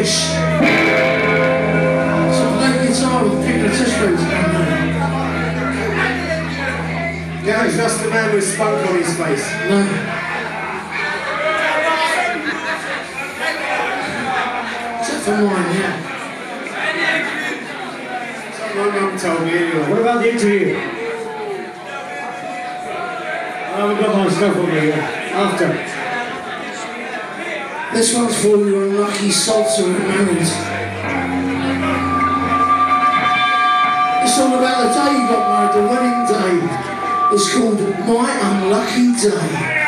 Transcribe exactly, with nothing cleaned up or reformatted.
Fish. So I play guitar with Picnic Test Groups down there. You don't trust a man with spunk on his face. No. Except for mine, yeah. My mum told me anyway. What about the interview? I haven't got my stuff on me yet. After. This one's for your unlucky salsa and married. It's all about the day you got married, the wedding day. It's called My Unlucky Day.